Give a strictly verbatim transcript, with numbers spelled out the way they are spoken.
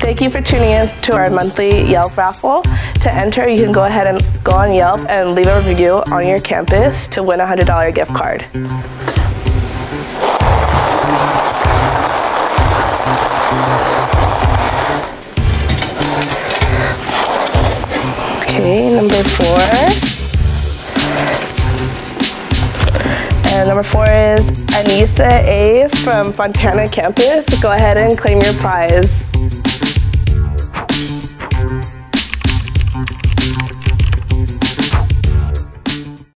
Thank you for tuning in to our monthly Yelp Raffle. To enter, you can go ahead and go on Yelp and leave a review on your campus to win a one hundred dollar gift card. Okay, number four. And number four is Anissa A from Fontana campus. Go ahead and claim your prize.